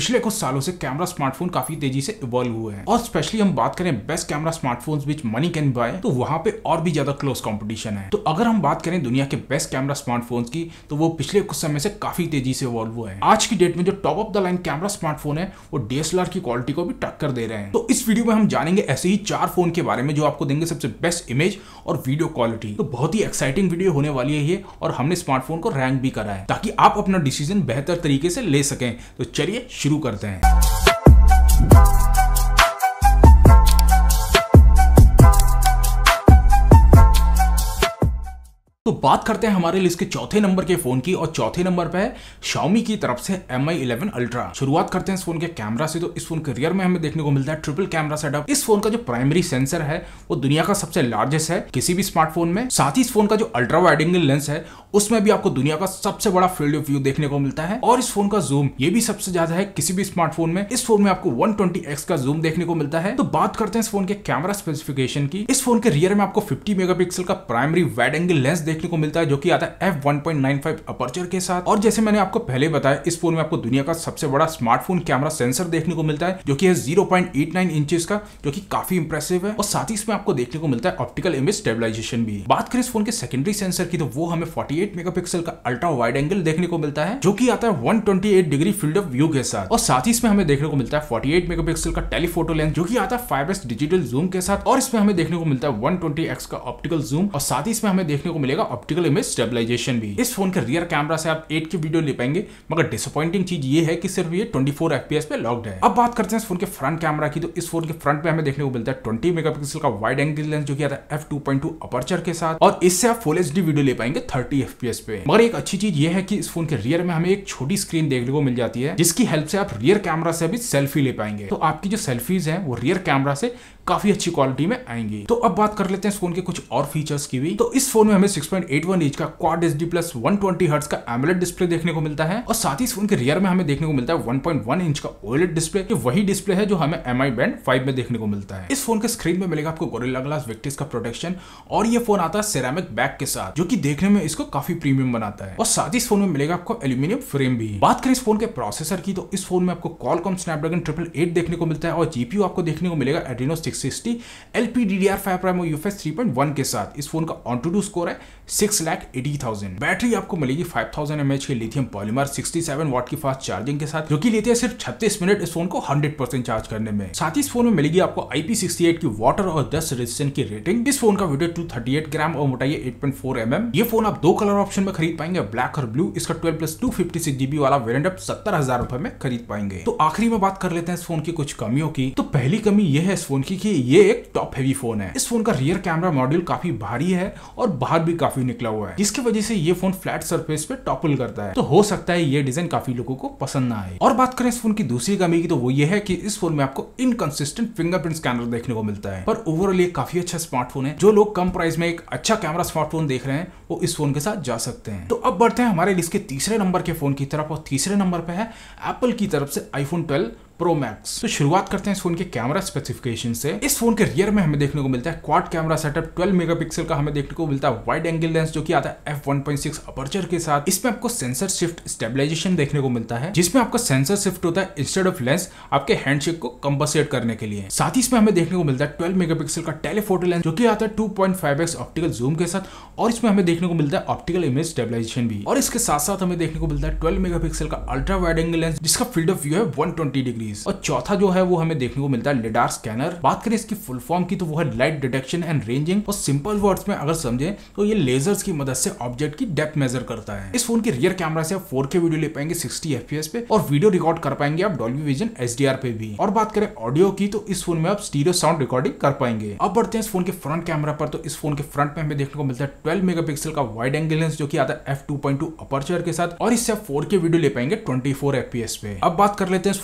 पिछले कुछ सालों से कैमरा स्मार्टफोन काफी तेजी से इवॉल्व हुए हैं और स्पेशली हम बात करें best camera smartphones which money can buy, तो वहां पे और भी ज्यादा क्लोज कंपटीशन है। तो अगर हम बात करें दुनिया के बेस्ट कैमरा स्मार्टफोन्स की, तो वो पिछले कुछ समय से काफी तेजी से इवॉल्व हुए हैं। आज की डेट में जो top of the line camera smartphone है वो DSLR की क्वालिटी को भी टक्कर दे रहे हैं। तो इस वीडियो में हम जानेंगे ऐसे ही 4 फोन के बारे में जो आपको देंगे सबसे बेस्ट इमेज और वीडियो क्वालिटी। तो बहुत ही एक्साइटिंग वीडियो होने वाली है ये, और हमने स्मार्टफोन को रैंक भी करा है ताकि आप अपना डिसीजन बेहतर तरीके से ले सकें। तो चलिए शुरू करते हैं। तो बात करते हैं हमारे लिस्ट के चौथे नंबर के फोन की, और चौथे नंबर पे है Xiaomi की तरफ से Mi 11 Ultra। शुरुआत करते हैं इस फोन के कैमरा से। तो इस फोन के रियर में हमें देखने को मिलता है ट्रिपल कैमरा सेटअप। इस फोन का जो प्राइमरी सेंसर है वो दुनिया का सबसे लार्जेस्ट है किसी भी स्मार्टफोन में। साथ ही इस फोन का जो अल्ट्रा वाइड एंगल लेंस है उसमें भी आपको दुनिया का सबसे बड़ा फील्ड ऑफ व्यू देखने को मिलता है, और इस फोन का जूम ये भी सबसे ज्यादा है किसी भी स्मार्टफोन में। इस फोन में आपको 120x का जूम देखने को मिलता है। तो बात करते हैं इस फोन के कैमरा स्पेसिफिकेशन की। इस फोन के रियर में आपको 50 मेगापिक्सल का प्राइमरी वाइड एंगल लेंस देखने को मिलता है जो कि आता है f1.95 अपर्चर के साथ। और जैसे मैंने आपको पहले बताया, इस फोन में आपको दुनिया का सबसे बड़ा स्मार्टफोन कैमरा सेंसर देखने को मिलता है जो कि है 0.89 इंचेस का, जो कि काफी इंप्रेसिव है। और साथ ही इसमें आपको देखने को मिलता है ऑप्टिकल इमेज स्टेबलाइजेशन भी। बात करें इस फोन के सेकेंडरी सेंसर की, तो वो हमें 48 मेगापिक्सल का अल्ट्रा वाइड एंगल देखने को मिलता है जो कि आता है 128 डिग्री फील्ड ऑफ व्यू के साथ। और साथ ही इसमें हमें देखने को मिलता है 48 मेगापिक्सल का टेलीफोटो लेंस जो कि आता है 5x डिजिटल जूम के साथ। और इसमें हमें देखने को मिलता है 120x का ऑप्टिकल जूम, और साथ ही इसमें हमें देखने को मिलेगा ऑप्टिकल इमेज स्टेबलाइजेशन भी। इस फोन के रियर कैमरा से आप 8K वीडियो ले पाएंगे, मगर डिसअपॉइंटिंग चीज ये है कि सिर्फ ये 24 FPS पे लॉक्ड है। अब बात करते हैं इस फोन के फ्रंट कैमरा की। तो इस फोन के फ्रंट पे हमें देखने को मिलता है 20 मेगापिक्सल का वाइड एंगल लेंस जो कि आता है f2.2 अपर्चर के साथ, और इससे आप फुल HD वीडियो ले पाएंगे 30 FPS पे। मगर एक अच्छी चीज ये है कि इस फोन के रियर में हमें एक छोटी स्क्रीन देखने को मिल जाती है जिसकी हेल्प से आप रियर कैमरा से भी सेल्फी ले पाएंगे। तो आपकी जो सेल्फीज हैं वो रियर कैमरा से काफी अच्छी क्वालिटी में आएंगी। तो अब बात कर लेते हैं इस फोन के कुछ और फीचर्स की भी। तो इस फोन में हमें 6.81 इंच का क्वाड HD प्लस 120 हर्ट्ज का AMOLED डिस्प्ले देखने को मिलता है, और साथ ही इस फोन के रियर में हमें देखने को मिलता है 1.1 इंच का OLED डिस्प्ले, जो वही डिस्प्ले है जो हमें MI Band 5 में देखने को मिलता है। इस फोन के स्क्रीन में मिलेगा आपको गोरिल्ला ग्लास विक्टिस का प्रोटेक्शन, और ये फोन आता है सेरामिक बैक के साथ जो कि देखने में इसको काफी प्रीमियम बनाता है। और साथ ही इस फोन में मिलेगा आपको एल्यूमिनियम फ्रेम भी। बात करें इस फोन के प्रोसेसर की, तो इस फोन में आपको Qualcomm Snapdragon 888 देखने को मिलता है, और GPU आपको देखने को मिलेगा Adreno 660 LPDDR5 Prime और UFS 3.1 के साथ। इस फोन का ऑन-टू-डू स्कोर है 6,80,000। बैटरी आपको मिलेगी 5000 mAh के लिथियम पॉलीमर 67 वाट की फास्ट चार्जिंग के साथ, जो कि लेती है सिर्फ 36 मिनट इस फोन को 100% चार्ज करने में। साथ ही इस फोन में मिलेगी आपको IP68 की वाटर और डस्ट रेजिस्टेंट की रेटिंग। इस फोन का वेट 238 ग्राम और मोटाई 8.4 mm। ये फोन आप 2 कलर ऑप्शन में खरीद पाएंगे, ब्लैक और ब्लू। इसका 12+256 GB वाला वेरिएंट आप 70,000 रुपए में खरीद पाएंगे। तो आखिरी में बात कर लेते हैं इस फोन की कुछ कमियों की। तो पहली कमी ये है इस फोन की कि ये एक टॉप हेवी फोन है। इस फोन का रियर कैमरा मॉड्यूल काफी भारी है और बाहर भी काफी निकला हुआ है, जिसकी वजह से ये फोन फ्लैट सरफेस पे टॉपल करता है। तो हो सकता है ये डिजाइन काफी लोगों को पसंद ना आए। और बात करें इस फोन की दूसरी कमी की, तो वो ये है कि इस फोन में आपको इनकंसिस्टेंट फिंगरप्रिंट स्कैनर देखने को मिलता है। पर ओवरऑल ये काफी अच्छा स्मार्टफोन है। जो लोग कम प्राइस में एक अच्छा कैमरा स्मार्टफोन देख रहे हैं वो इस फोन के साथ जा सकते हैं। तो अब बढ़ते हैं हमारे लिस्ट के तीसरे नंबर के फोन की तरफ, और तीसरे नंबर पे है एप्पल की तरफ से iPhone 12 Pro Max। तो शुरुआत करते हैं इस फोन के कैमरा स्पेसिफिकेशन से। इस फोन के रियर में हमें देखने को मिलता है क्वाड कैमरा सेटअप 12 मेगापिक्सल का हमें देखने को मिलता है वाइड एंगल लेंस जो कि आता है f1.6 अपर्चर के साथ। इसमें आपको सेंसर शिफ्ट स्टेबलाइजेशन देखने को मिलता है, जिसमें आपका सेंसर शिफ्ट होता है इंस्टेड ऑफ लेंस आपके हैंडशेक को कंपनसेट करने के लिए। साथ ही इसमें हमें देखने को मिलता है 12 मेगापिक्सल का टेलीफोटो लेंस जो कि आता है 2.5x ऑप्टिकल जूम के साथ, और इसमें हमें देखने को मिलता है ऑप्टिकल इमेज स्टेबलाइजेशन भी। और इसके साथ साथ हमें देखने को मिलता है 12 मेगापिक्सल का अल्ट्रा वाइड एंगल लेंस जिसका फील्ड ऑफ व्यू है 120 डिग्रीज। और चौथा जो है वो हमें देखने को मिलता है लिडार स्कैनर। बात करें इसकी फुल फॉर्म की, तो वो है लाइट डिटेक्शन एंड रेंजिंग, और सिंपल वर्ड्स में अगर समझें तो ये लेजर्स की मदद से ऑब्जेक्ट की डेप्थ मेजर करता है। इस फोन के रियर कैमरा से आप 4K वीडियो ले पाएंगे 60 FPS पे, और वीडियो रिकॉर्ड कर पाएंगे आप डॉल्बी विजन HDR पे भी। और बात करें ऑडियो की, तो इस फोन में आप स्टीरियो साउंड रिकॉर्डिंग कर पाएंगे। अब बढ़ते हैं इस फोन के फ्रंट कैमरा पर। तो इस फोन के फ्रंट में हमें देखने को मिलता है 12 मेगापिक्सल का वाइड एंगल लेंस जो कि आता है f2.2 अपर्चर के साथ, और इससे आप 4K वीडियो ले पाएंगे 24 FPS पे। अब बात कर लेते हैं इस फोन के कुछ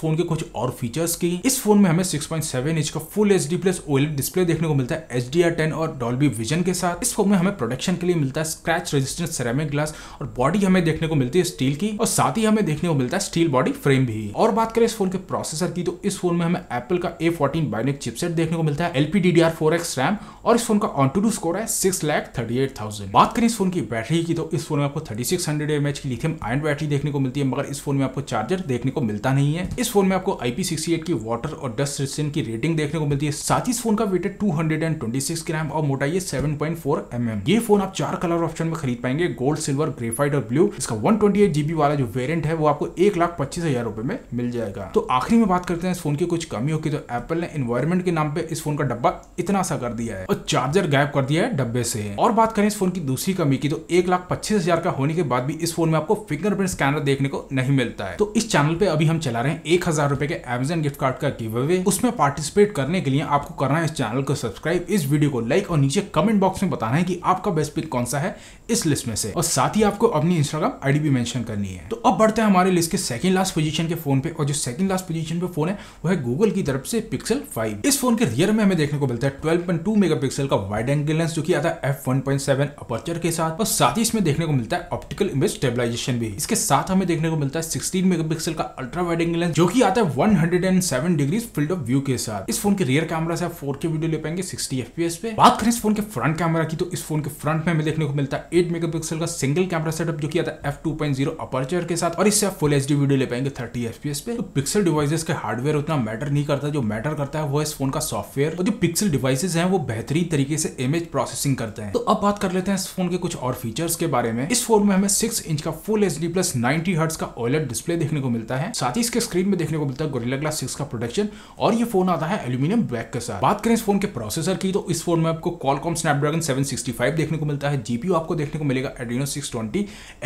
और फीचर्स की। इस फोन में हमें 6.7 इंच का full HD plus OLED display देखने को मिलता है HDR10 और डॉल्बी विजन के साथ। इस फोन में हमें प्रोटेक्शन के लिए मिलता है स्क्रैच रेजिस्टेंट सेरेमिक ग्लास और बॉडी हमें देखने को मिलती है स्टील की और साथ ही हमें देखने को मिलता है स्टील बॉडी फ्रेम भी। और बात करें इस फोन के प्रोसेसर की तो इस फोन में हमें एप्पल का A14 बायोनिक चिपसेट देखने को मिलता है, LPDDR4X रैम और इस फोन का ऑनटू स्कोर है 6,38,000। बात करें इस फोन की बैटरी की तो इस फोन में आपको 3600 mAh की लिथियम आयन बैटरी देखने को मिलती है, मगर इस फोन में आपको चार्जर देखने को मिलता नहीं है। इस फोन में आपको IP68 की वाटर और डस्ट रेजिस्टेंट की रेटिंग देखने को मिलती है। साथ ही इस फोन का वेट है 226 ग्राम और मोटाई है 7.4 mm। ये फोन आप 4 कलर ऑप्शन में खरीद पाएंगे, गोल्ड, सिल्वर, ग्रेफाइट और ब्लू। इसका 128 GB वाला जो वेरिएंट है वो आपको 1,25,000 रुपए में मिल जाएगा। तो आखिरी में बात करते हैं इस फोन की कुछ कमियों की। तो एप्पल ने एनवायरनमेंट के नाम पे इस फोन का डब्बा इतना सा कर दिया है और चार्जर गायब कर दिया है डब्बे से। और बात करें इस फोन की दूसरी कमी की तो 1,25,000 का होने के बाद भी इस फोन में आपको फिंगरप्रिंट स्कैनर देखने को नहीं मिलता है। तो इस चैनल पे अभी हम चला रहे हैं 1,000 रुपए के Amazon गिफ्ट कार्ड का गिव अवे। उसमें पार्टिसिपेट करने के लिए आपको करना है इस चैनल को सब्सक्राइब, इस वीडियो को लाइक और नीचे कमेंट बॉक्स में बताना है कि आपका बेस्ट पिक कौन सा है इस लिस्ट में से, और साथ ही आपको अपनी इंस्टाग्राम आईडी भी मेंशन करनी है। तो अब बढ़ते हैं हमारे लिस्ट के सेकंड लास्ट पोजीशन के फोन पे, और जो सेकंड लास्ट पोजीशन पे फोन है वो है गूगल की तरफ से Pixel 5। इस फोन के रियर में हमें देखने को मिलता है 12.2 मेगापिक्सल का वाइड एंगल लेंस जो कि आता है f1.7 अपर्चर के साथ, और साथ ही इसमें देखने को मिलता है ऑप्टिकल इमेज स्टेबलाइजेशन भी। इसके साथ हमें देखने को मिलता है 16 मेगापिक्सल का अल्ट्रा वाइड एंगल लेंस जो कि आता है 107 डिग्री फील्ड ऑफ व्यू के साथ। इस फोन के रियर कैमरा से आप 4K वीडियो ले पाएंगे 60 FPS पे। बात करें इस फोन के फ्रंट कैमरा की तो इस फोन के फ्रंट में हमें देखने को मिलता है 8 मेगापिक्सल का सिंगल कैमरा सेटअप जो कि आता है f2.0 अपर्चर के साथ, और इससे आप फुल HD वीडियो ले पाएंगे 30 FPS पे। तो पिक्सल डिवाइसेस के हार्डवेयर उतना मैटर नहीं करता, जो मैटर करता है वो इस फोन का सॉफ्टवेयर, और जो पिक्सल डिवाइसेस हैं वो बेहतरीन तरीके से इमेज प्रोसेसिंग करते हैं। तो अब बात कर लेते हैं इस फोन के कुछ और फीचर्स के बारे में। इस फोन में हमें 6 इंच का फुल HD प्लस 90 हर्ट्ज का OLED डिस्प्ले देखने को मिलता है। साथ ही इसके स्क्रीन में देखने को मिलता है गोरिल्ला ग्लास 6 का प्रोटेक्शन, और ये फोन आता है एल्यूमिनियम ब्लैक के साथ। बात करें इस फोन के प्रोसेसर की तो इस फोन में आपको Qualcomm Snapdragon 765 देखने को मिलता है। GPU आपको देखने को मिलेगा Adreno 620,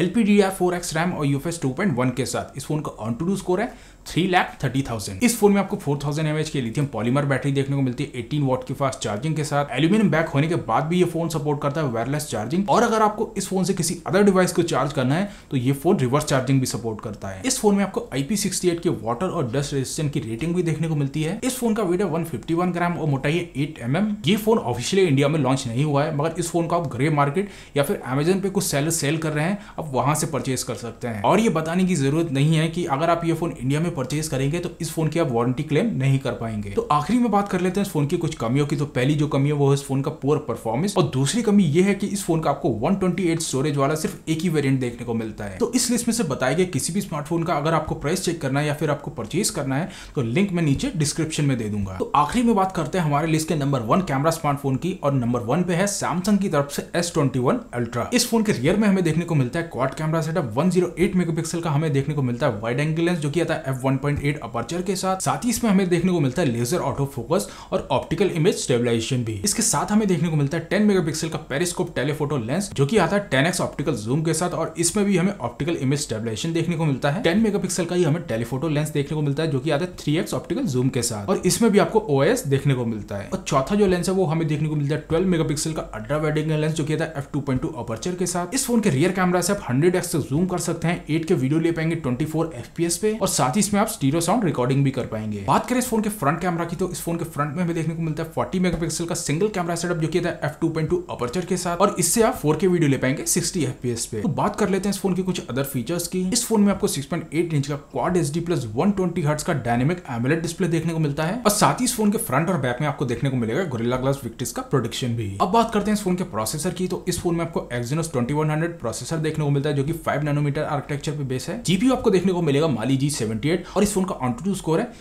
LPDDR4X रैम और UFS 2.1 के साथ। इस फोन का ऑनटू स्कोर है 3,30,000। इस फोन में आपको 4000 mAh की लिथियम पॉलीमर बैटरी देखने को मिलती है 18 वॉट की फास्ट चार्जिंग के साथ। एल्यूमिनियम बैक होने के बाद भी ये फोन सपोर्ट करता है वायरलेस चार्जिंग, और अगर आपको इस फोन से किसी अदर डिवाइस को चार्ज करना है तो ये फोन रिवर्स चार्जिंग भी सपोर्ट करता है। इस फोन में आपको IP68 की वाटर और डस्ट रेजिस्टेंट की रेटिंग भी देखने को मिलती है। इस फोन का वेट है 151 ग्राम और मोटाई है 8 mm। ये फोन ऑफिशियली इंडिया में लॉन्च नहीं हुआ है, मगर इस फोन को आप ग्रे मार्केट या फिर Amazon पे कुछ सेलर सेल कर रहे हैं, आप वहां से परचेज कर सकते हैं। और ये बताने की जरूरत नहीं है कि अगर आप ये फोन इंडिया में परचेज करेंगे तो इस फोन की आप वारंटी क्लेम नहीं कर पाएंगे। तो आखिरी में बात कर लेते हैं इस फोन की कुछ कमियों की। तो पहली जो कमी है वो है इस फोन का पुअर परफॉर्मेंस, और दूसरी कमी ये है कि इस फोन का आपको 128 स्टोरेज वाला सिर्फ एक ही वेरिएंट देखने को मिलता है। तो इस लिस्ट में से बताए गए किसी भी स्मार्टफोन का अगर आपको प्राइस चेक करना है या फिर आपको परचेज करना है तो लिंक मैं नीचे डिस्क्रिप्शन में दे दूंगा। तो आखिरी में बात करते हैं हमारे लिस्ट के नंबर 1 कैमरा स्मार्टफोन की, और नंबर 1 पे है सैमसंग की तरफ से S21 अल्ट्रा। इस फोन के रियर में हमें देखने को मिलता है क्वाड कैमरा सेटअप 108 मेगापिक्सल का हमें देखने को मिलता है वाइड एंगल लेंस जो कि आता है f1.8 अपर्चर के साथ। साथ ही इसमें हमें देखने को मिलता है लेजर ऑटो फोकस और ऑप्टिकल इमेज स्टेबलाइजेशन भी। इसके साथ हमें देखने को मिलता है 10 मेगापिक्सल का पेरिस्कोप टेलीफोटो लेंस जो कि आता है 10x ऑप्टिकल जूम के साथ, और इसमें भी हमें ऑप्टिकल इमेज स्टेबलाइजेशन देखने को मिलता है। 10 मेगापिक्सल का ही हमें टेलीफोटो लेंस देखने को मिलता है जो कि आता है 3x ऑप्टिकल जूम के साथ, और इसमें भी आपको OIS देखने को मिलता है। और चौथा जो लेंस है वो हमें देखने को मिलता है 12 मेगापिक्सल का अल्ट्रा वाइड एंगल लेंस जो कि आता है f2.2 अपर्चर के साथ। इस फोन के रियर कैमरा से आप 100x से जूम कर सकते हैं, 8K वीडियो ले पाएंगे 24 FPS पे, और साथ ही इसमें आप स्टीरियो साउंड रिकॉर्डिंग भी कर पाएंगे। बात करें इस फोन के फ्रंट कैमरा की तो इस फोन के फ्रंट में हमें देखने को मिलता है 40 मेगापिक्सल का सिंगल कैमरा सेटअप जो कि आता है f2.2 अपर्चर के साथ, और इससे आप 4K वीडियो ले पाएंगे 60 FPS पे। तो बात कर लेते हैं इस फोन के कुछ अदर फीचर्स की। इस फोन में आपको 6.8 इंच का क्वाड HD प्लस 120 हर्ट्ज का डायनेमिक एमोलेड डिस्प्ले देखने को मिलता है, और साथ ही इस फोन के फ्रंट और बैक में आपको देखने को मिलेगा गोरिल्ला ग्लास विक्टिस का प्रोटेक्शन भी। अब बात करते हैं इस फोन के प्रोसेसर की तो इस फोन में आपको Exynos 2100 प्रोसेसर देखने को मिलता है जो कि 5 नैनोमीटर आर्किटेक्चर पे बेस है। GPU आपको देखने को मिलेगा Mali G78, और इस फोन का ऑनटू स्कोर है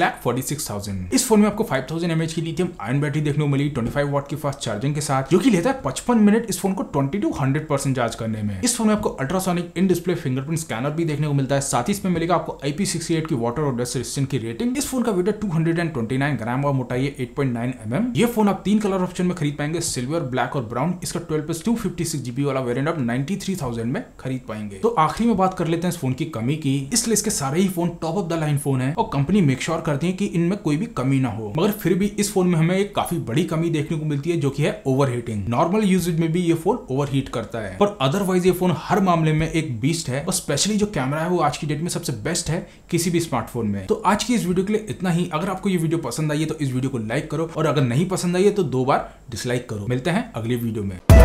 6,46,000। इस फोन में आपको 5000 mAh की लिथियम आयन बैटरी देखने को मिली 25 वॉट की फास्ट चार्जिंग के साथ, जो कि लेता है 55 मिनट इस फोन को 20 to 100% चार्ज करने में। इस फोन में आपको ultrasonic in display fingerprint scanner भी देखने को मिलता है। साथ ही इसमें मिलेगा आपको IP68 की वाटर और डस्ट रेजिस्टेंट की रेटिंग। इस फोन का वेट है 229 ग्राम और मोटाई है 8.9 mm। ये फोन आप 3 कलर ऑप्शन में खरीद पाएंगे, सिल्वर, ब्लैक और ब्राउन। इसका 12+256 GB वाला वेरिएंट आप 93,000 में खरीद पाएंगे। तो आखिरी में बात कर लेते हैं इस फोन की कमी की। इस लिस्ट के सारे ही phone top of the line phone है और कंपनी मेक श्योर करती है कि इनमें कोई भी कमी ना हो, मगर फिर भी इस फोन में हमें एक काफी बड़ी कमी देखने को मिलती है, जो कि है ओवरहीटिंग। नॉर्मल यूजेज में भी ये फोन ओवरहीट करता है, पर अदरवाइज ये फोन हर मामले में एक बीस्ट है और स्पेशली जो कैमरा है वो आज की डेट में सबसे बेस्ट है किसी भी स्मार्टफोन में। तो आज की इस वीडियो के लिए इतना ही। अगर आपको ये वीडियो पसंद आई है तो इस वीडियो को लाइक करो और अगर नहीं पसंद आई है तो 2 बार डिसलाइक करो। मिलते हैं अगले वीडियो में।